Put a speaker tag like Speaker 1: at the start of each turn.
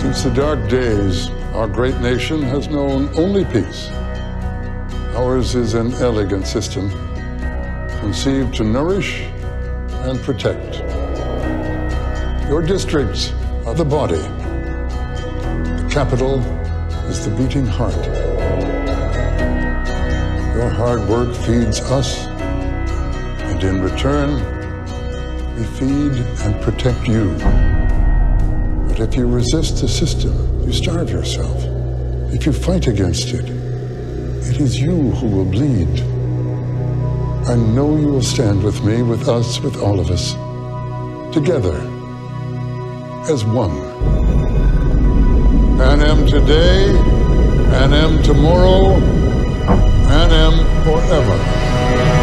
Speaker 1: Since the dark days, our great nation has known only peace. Ours is an elegant system, conceived to nourish and protect. Your districts are the body. The capital is the beating heart. Your hard work feeds us, and in return, we feed and protect you. But if you resist the system, you starve yourself. If you fight against it, it is you who will bleed. I know you will stand with me, with us, with all of us, together, as one. Panem today, Panem tomorrow, Panem forever.